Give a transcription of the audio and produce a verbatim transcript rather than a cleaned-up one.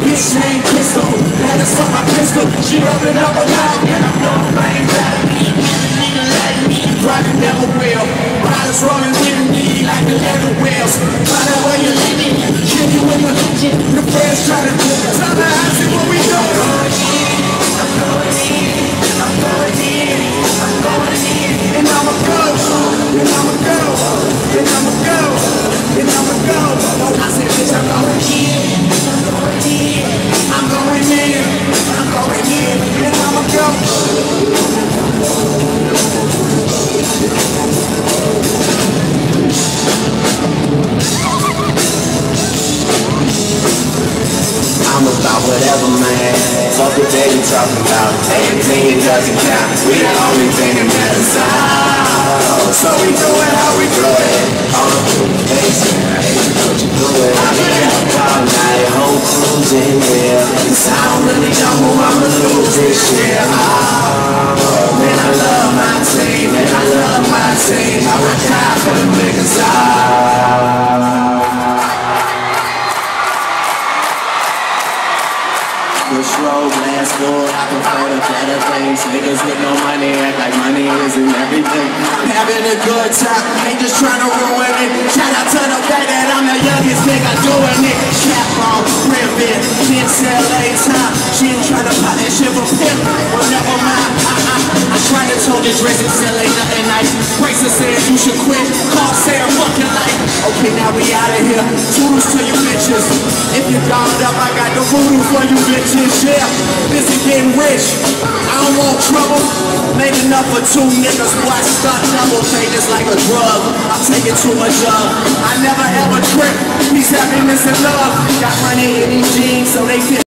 bitch named Crystal. That is for my pistol. She rubbing up a lot, and I'm no rain back. Nigga like me, driving never will. Riders rolling with me like the leather wheels. Find out where you're living, kill you in the the friends try to do it. Tallahassee, what we doing? I'm going in, I'm going in, I'm going in, and I'ma go, and I'ma go, and I'ma go, and I'ma go. I said, bitch, I'm going in, I'm going in, I'm going in, I'm going in, and I'ma go. I'm about whatever, man. Fuck what they be talking about. Anything doesn't count. We the only thing that matters. Oh, so we do it how we do it. On the bass, I hate what you do it. I be out all night, whole crews in here. Cause I don't really know who I'ma lose this year. Oh, man, I love my team. Man, I love my team. I would die for the niggas. Push road, glass door, I prefer the better things. Niggas with no money act like money isn't everything. Having a good time, ain't just trying to ruin it. Shout out to the fact that I'm the youngest nigga doing it. Cap on, ribbon, can't sell a time. She ain't trying to pop that shit for pimp. Well, never mind, uh-uh. I tried to told this dress, it still ain't nothing nice. Bracer said you should quit, call say I'm fucking life. Okay, now we out of here. Toodles to you bitches. If you dogged up, I got the voodoo for you bitches. Yeah, this is getting rich. I don't want trouble. Made enough for two niggas. Boy, stunt double. Take this like a drug. I'm taking too much of. I never ever trip. Peace, happiness, and love. Got money in these jeans, so they fit.